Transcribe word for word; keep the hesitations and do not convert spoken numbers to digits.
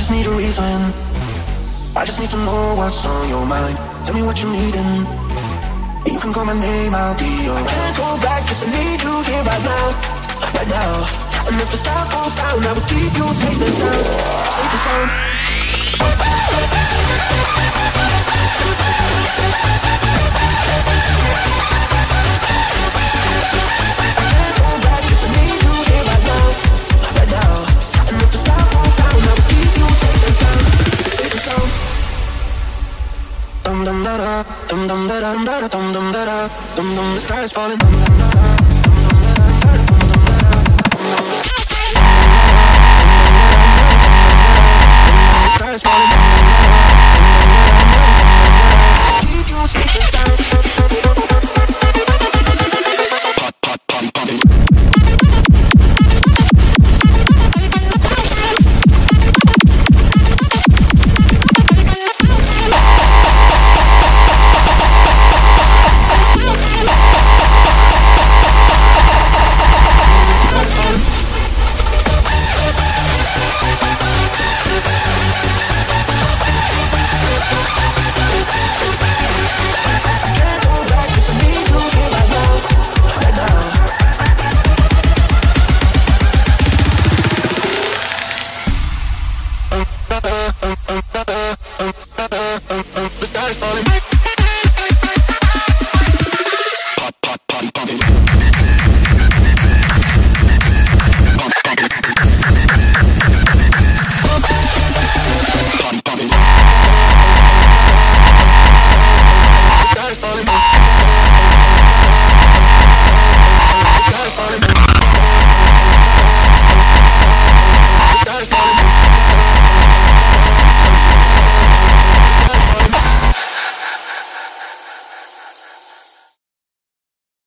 just need a reason. I just need to know what's on your mind. Tell me what you're needing. You can call my name, I'll be around. I can't go back, cause I need you here right now. Right now. And if the sky falls down, I will keep you safe and sound. Safe and sound. I can't go back, cause I need you here right now. Right now. And if the sky falls down, I will keep you safe and sound. Safe and sound. Dum dum da da, dum dum da da, dum da da, dum dum da da, dum dum. The sky is falling, dum dum da da.